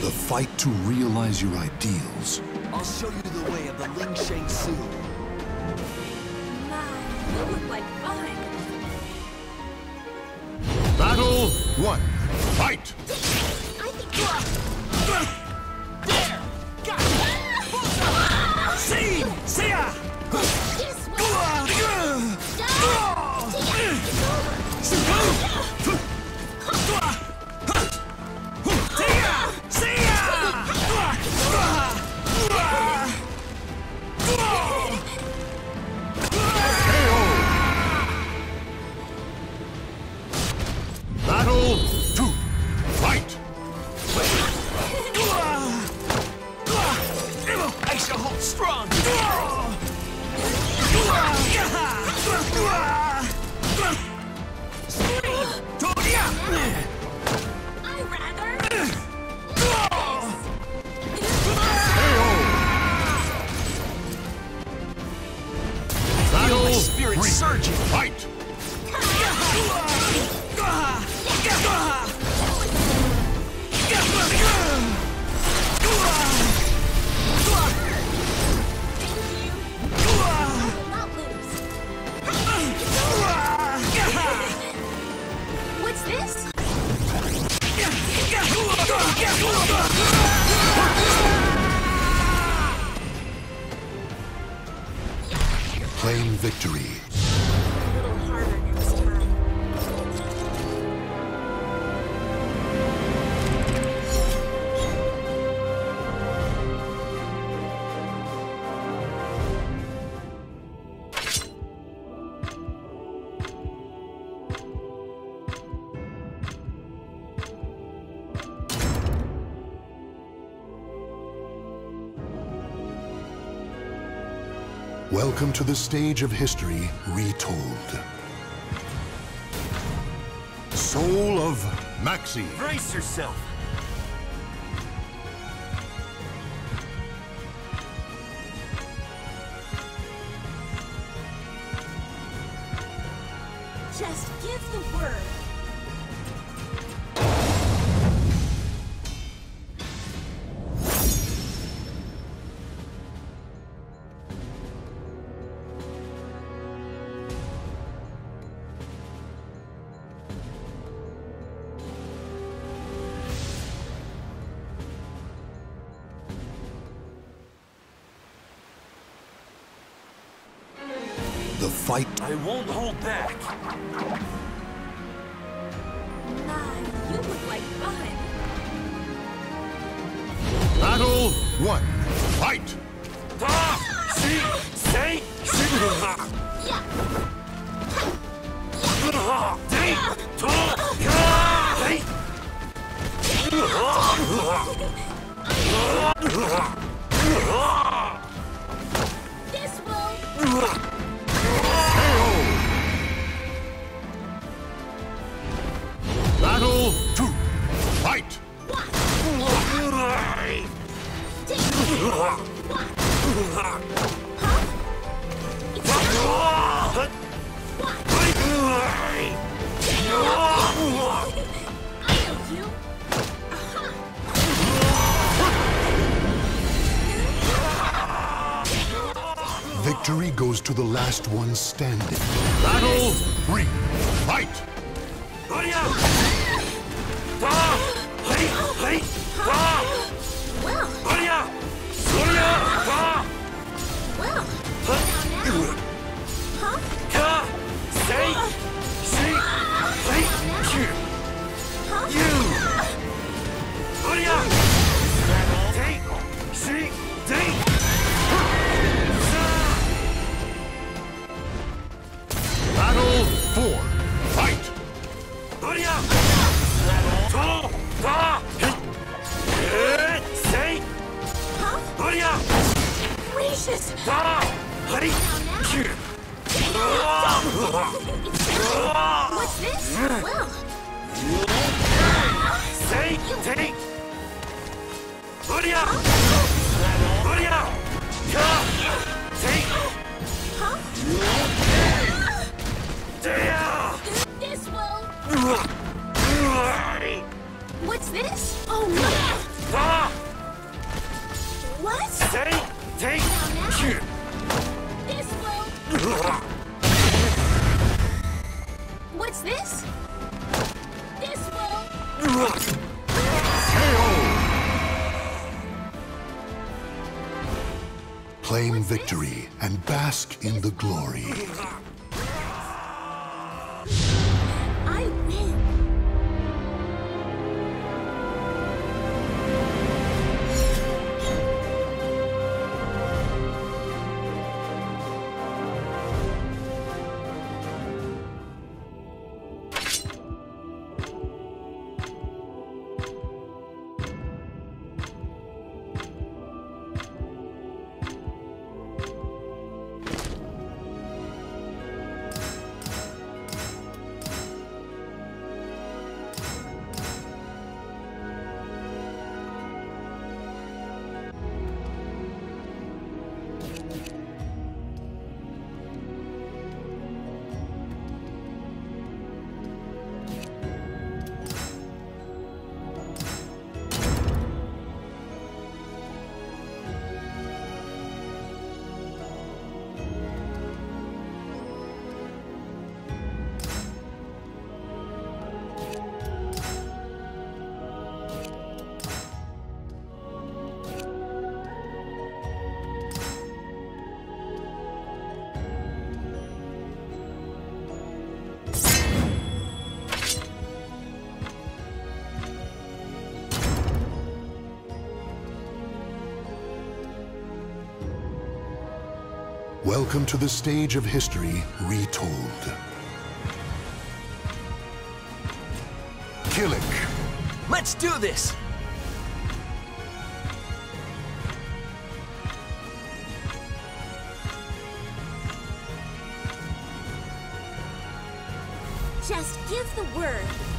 The fight to realize your ideals. I'll show you the way of the Ling Shang Su. My, you look like fun. Battle 1. Fight! I think There! Got it! See! See ya! this one. Battle 2. Fight! I shall hold strong! I rather. Battle my spirit 3. surging. Fight! Not lose. What's this? Claim victory. A little harder next time. Welcome to the stage of history retold. Soul of Maxi. Brace yourself! Just give the word. The fight. I won't hold back! My, you look like fun. Battle 1. Fight! This will. Battle 2. Fight! Victory goes to the last one standing. Battle 3. Fight! Well, Battle 4. Fight! gracious. What's this? Well, this will. What's this? Oh no! What? Take. This will... What's this? This will... Claim victory and bask in the glory. I win. Welcome to the stage of history retold. Kilik. Let's do this! Just give the word.